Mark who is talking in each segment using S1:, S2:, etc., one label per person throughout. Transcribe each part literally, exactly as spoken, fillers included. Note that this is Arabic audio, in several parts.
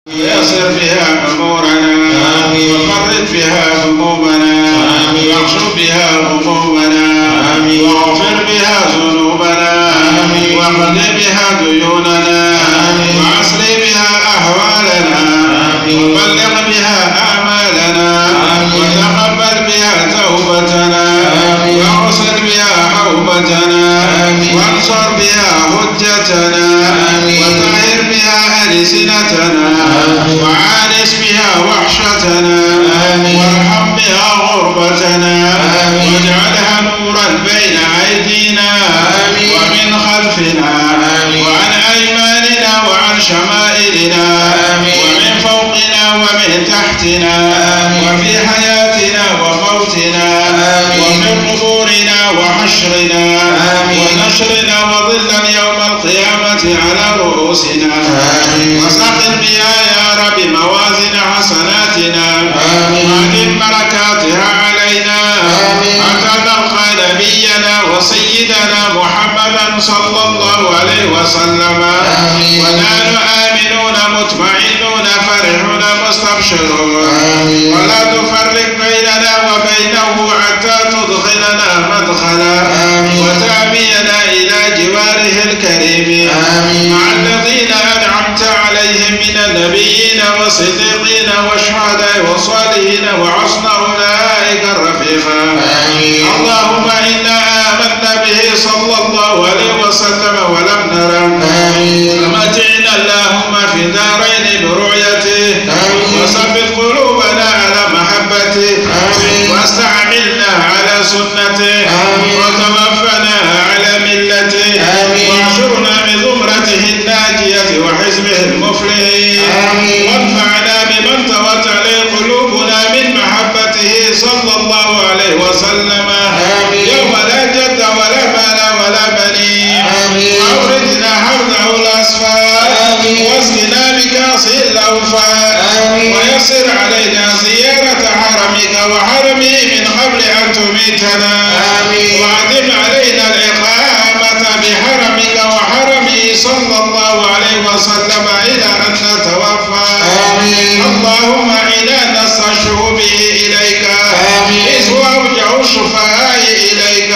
S1: ويسر بها أمورنا وفرج بها همومنا واكشف بها همومنا واغفر بها ذنوبنا واقض بها ديوننا وأصلح بها أحوالنا وبلغ بها آمالنا وتقبل بها توبتنا واغسل بها حوبتنا وانصر بها حجتنا وطهر بها ألسنتنا وعانس بها وحشتنا وارحم بها غربتنا واجعلها نورا بين أيدينا ومن خلفنا وعن أيماننا وعن شمائلنا ومن فوقنا ومن تحتنا وفي حياتنا وموتنا وفي قبورنا وحشرنا ونشرنا وظلا يوم القيامة على رؤوسنا وسقل بها يا رب موازن حسناتنا وأدم بركاتها علينا حتى نلقى نبينا وسيدنا محمدا صلى الله عليه وسلم ونحن آمنون مطمئنون فرحون مستبشرون ولا تفرق بيننا وبينه حتى تدخلنا مدخلا وتأمينا إلى جواره الكريم مع الذين أنعمت عليهم من النبيين والصديقين والشهداء والصالحين وحسن أولئك الرفيقا. اللهم إنا آمنا به صلى الله عليه وسلم ولم نره فمتعنا اللهم في دارين برؤيته وثبت قلوبنا على محبته واستعملنا على سنته وتوفنا على ملته واحشرنا بزمرته الناجية وحزبه المفلحين وانفعنا بمن طوت عليه قلوبنا من محبته صلى الله عليه وسلم يوم لا جد ولا مال ولا بنين وأوردنا حوضه الأسفل واسقنا بكأسه الأوفى ويسر علينا زيارة حرمك وحرمه من قبل أن تميتنا وأدم علينا الإقامة بحرمك وحرمه صلى الله عليه وسلم إلى أن نتوفى. اللهم إنا نستشفع به إليك إذ هو أوجه الشفعاء إليك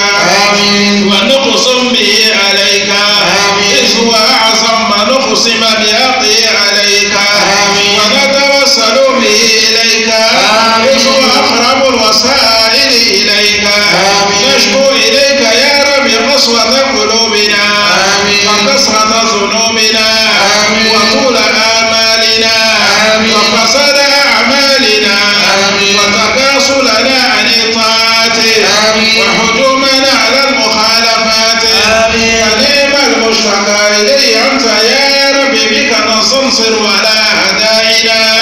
S1: ونقسم به عليك إذ هو أعظم ما نقسم بحقه عليك ونتوسل به إليك إذ هو أقرب الوسائل إليك نشكو إليك يا رب قسوة قلوبنا وكثرة ذنوبنا وطول آمالنا وفساد أعمالنا وتكاسلنا عن الطاعات وحجومنا على المخالفات فنعم المشتكى إليه أنت يا رب بك نستنصر ولا أعدائنا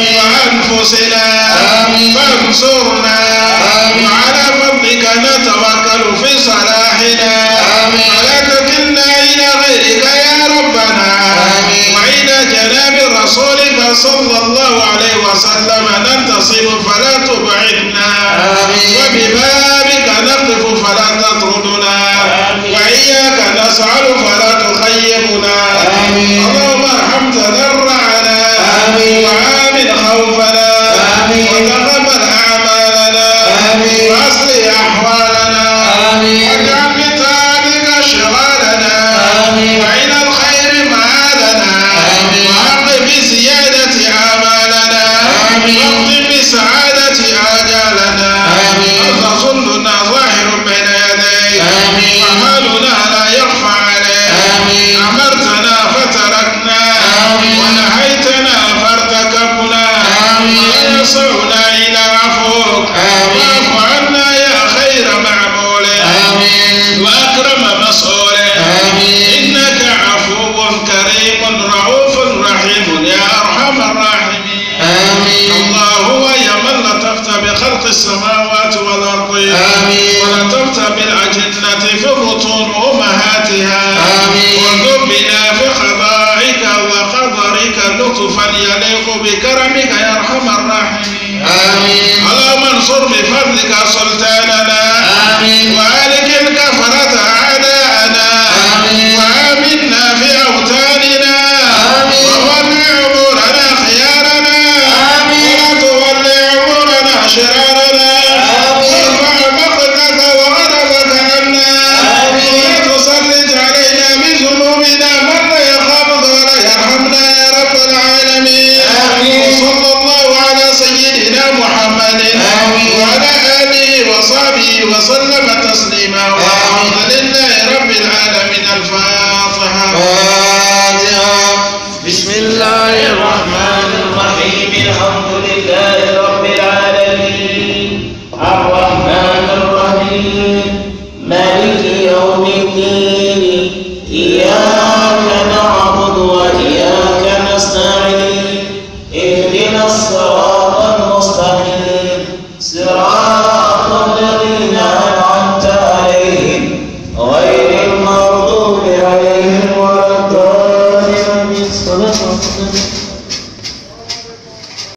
S1: وأنفسنا فانصرنا وعلى فضلك نتوكل في صلاحنا ولا تكلنا إلى غيرك يا ربنا وإلى جناب رسولك صلى الله عليه وسلم ننتصب فلا تبعدنا وببابك نقف فلا تطردنا وإياك نسعد فلا تخيبنا. اللهم ارحم تضرعنا وآمن خوفنا وتقبل أعمالنا وأصلح أحوالنا واجعل بطاعتك شغالنا وإلى الخير مآلنا وأقم بزيادة آمالنا واختم بسعادة آجالنا. أنت ظلنا ظاهر بين يديك وحالنا لا يخفى عليك أمرتنا فتركنا ونهيتنا فارتكبنا ويسعنا إلى عفوك واعف عنا يا خير معمول وأكرم مسؤول إنك عفو كريم رؤوف رحيم يا أرحم الراحمين. الله هو من لطفت بخلق السماوات والأرض ولطفت بالأجنة في البطون أمهاتها وانظر بنا في قضائك وقدرك لطفا يليق بكرمك يا أرحم الراحمين. اللهم انصر بفضلك سلطاننا